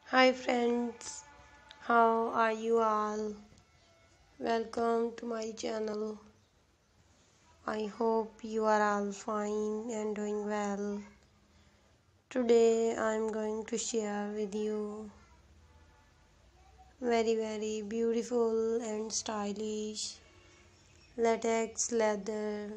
Hi friends, how are you all? Welcome to my channel. I hope you are all fine and doing well. Today I am going to share with you very beautiful and stylish latex leather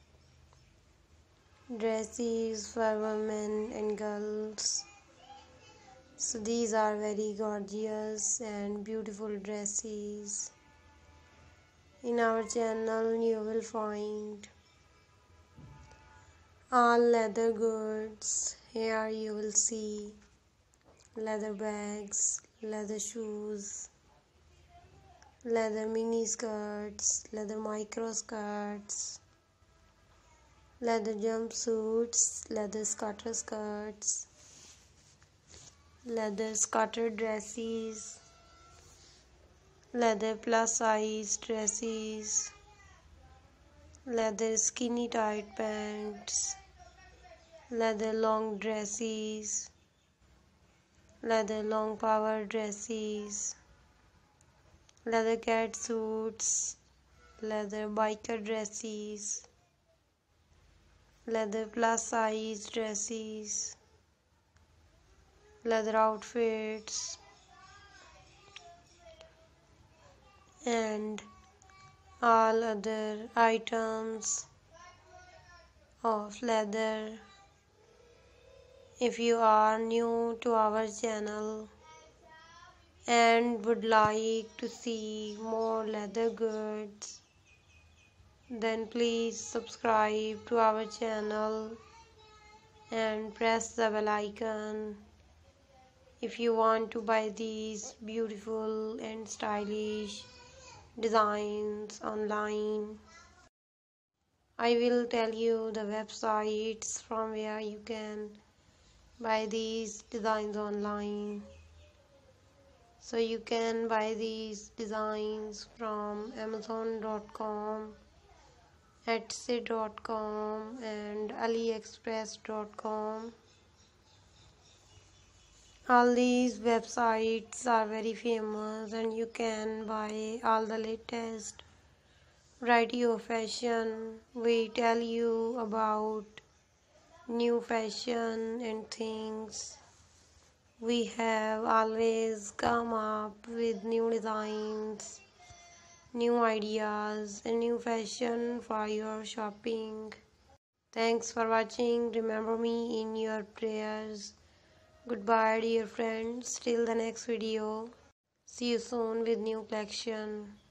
dresses for women and girls. So these are very gorgeous and beautiful dresses. In our channel you will find all leather goods. Here you will see leather bags, leather shoes, leather mini skirts, leather micro skirts, leather jumpsuits, leather scatter skirts, leather scatter dresses, leather plus size dresses, leather skinny tight pants, leather long dresses, leather long power dresses, leather cat suits, leather biker dresses, leather plus size dresses, leather outfits, and all other items of leather. If you are new to our channel and would like to see more leather goods, then please subscribe to our channel and press the bell icon if you want to buy these beautiful and stylish designs online. I will tell you the websites from where you can buy these designs online. So you can buy these designs from Amazon.com, Etsy.com and AliExpress.com. All these websites are very famous and you can buy all the latest variety of fashion. We tell you about new fashion and things. We have always come up with new designs, new ideas and new fashion for your shopping. Thanks for watching. Remember me in your prayers. Goodbye dear friends, till the next video. See you soon with new collection.